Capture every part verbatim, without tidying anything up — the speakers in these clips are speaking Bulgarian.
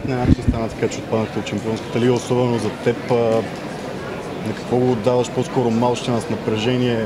неприятният начин стана така, че отпаднахте от Шампионската лига, особено за теб? На какво го отдаваш по-скоро малщина с напрежение?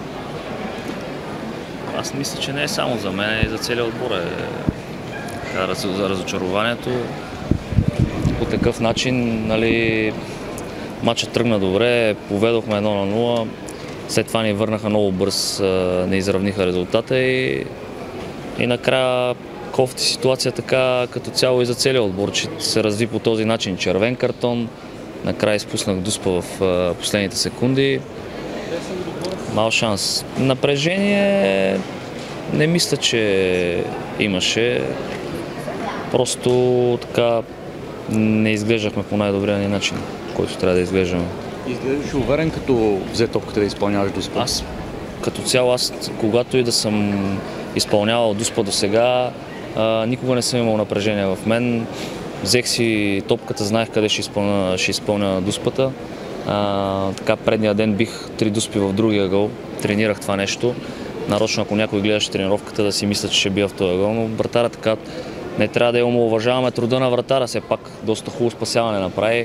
Аз мисля, че не е само за мен, и за целия отбор е за разочарованието. По такъв начин, нали, матчът тръгна добре, поведохме едно на нула, след това ни върнаха много бърз, не изравниха резултата и, и накрая кофти ситуация така като цяло и за целия отбор, че се разви по този начин. Червен картон, накрая изпуснах Дуспа в последните секунди. Мал шанс. Напрежение не мисля, че имаше. Просто така не изглеждахме по най-добрия ни начин, който трябва да изглеждаме. Изглеждаш уверен, като взе топката да изпълняваш Дуспа? Аз като цяло, аз когато и да съм изпълнявал Дуспа до сега, никога не съм имал напрежение в мен. Взех си топката, знаех къде ще изпълня, ще изпълня Дуспата. А, така предния ден бих три Дуспи в другия гол. Тренирах това нещо. Нарочно, ако някой гледаше тренировката, да си мисля, че ще бия в този гол, но вратара така не трябва да я омаловажаваме труда на вратара, все пак доста хубаво спасяване направи.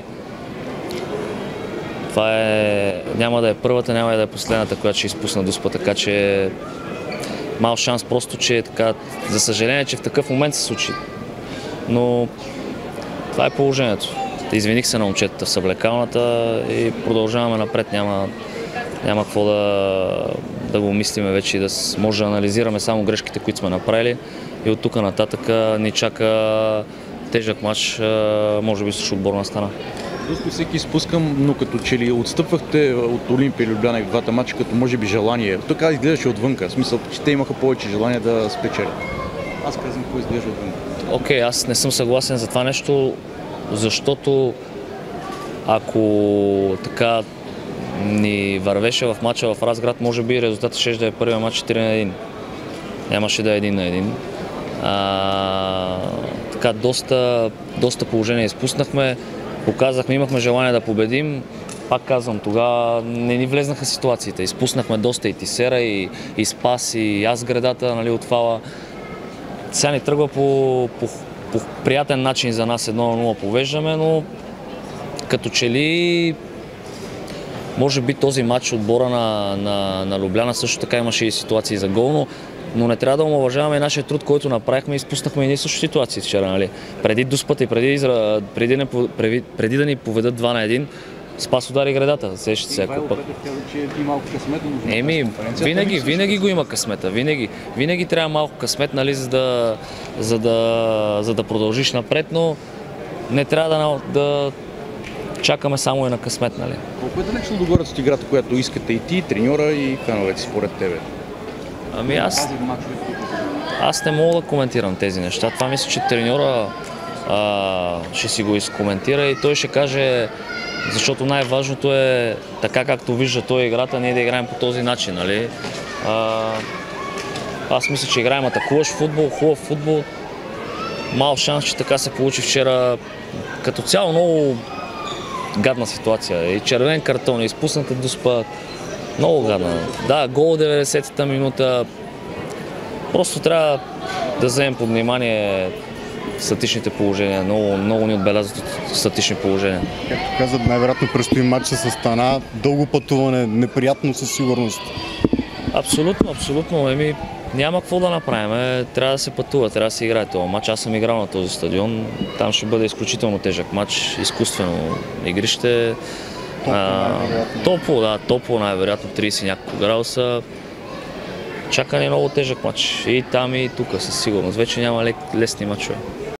Това е... няма да е първата, няма да е последната, която ще изпусна Дуспа, така че мал шанс просто, че така, за съжаление, че в такъв момент се случи. Но това е положението. Извиних се на момчетата в съблекалната и продължаваме напред. Няма, няма какво да, да го мислиме вече и да може да анализираме само грешките, които сме направили. И от тук нататък ни чака тежък матч, може би срещу отборна страна. Дуспи всеки изпускам, но като че ли отстъпвахте от Олимпия и Любляна и в двата матча, като може би желание. Тук изглеждаше отвънка, в смисъл, че те имаха повече желание да спечелят. Аз казвам, какво изглежда отвънка. Окей, okay, аз не съм съгласен за това нещо, защото ако така ни вървеше в матча в Разград, може би резултатът ще да е първия матч четири на един. Нямаше да е един на един. А, така, доста, доста положение изпуснахме, показахме, имахме желание да победим. Пак казвам, тогава не ни влезнаха ситуациите. Изпуснахме доста и Тисера, и, и Спас, и аз гредата, нали, от фала. Сега ни тръгва по, по, по приятен начин за нас, едно на нула повеждаме, но като че ли може би този матч отбора на, на, на Любляна също така имаше и ситуации за гол, но, но не трябва да омаловажаваме нашия труд, който направихме и изпуснахме и ние също ситуации вчера. Нали? Преди Дуспата и преди, преди, не, преди, преди да ни поведат два на един, Спас удари гредата, сещате се. Ако пък... Еми, винаги, винаги го има късмета, винаги. Винаги трябва малко късмет, нали, за да, за да, за да продължиш напред, но не трябва да, да чакаме само и на късмет, нали. Колко е далечно догоре от играта, която искате и ти, и треньора, и феновете според тебе? Ами аз... Аз не мога да коментирам тези неща. Това мисля, че треньора а, ще си го изкоментира и той ще каже, защото най-важното е така както вижда той играта, ние да играем по този начин, нали. А, аз мисля, че играем атакуваш футбол, хубав футбол. Мал шанс, че така се получи вчера. Като цяло много гадна ситуация. И червен картон, и изпусната Дуспа. Много гадна. Да, гол деветдесетата минута. Просто трябва да вземем под внимание статичните положения. Много, много ни отбелязват статични положения. Както казах, най-вероятно предстои матча с Астана. Дълго пътуване, неприятно със сигурност. Абсолютно, абсолютно. Еми, няма какво да направим. Трябва да се пътува, трябва да се играе този матч. Аз съм играл на този стадион. Там ще бъде изключително тежък матч. Изкуствено игрище. Топло, да, топло, най-вероятно трийсет няколко градуса. Чака ни много тежък матч. И там, и тук със сигурност. Вече няма лесни матчове.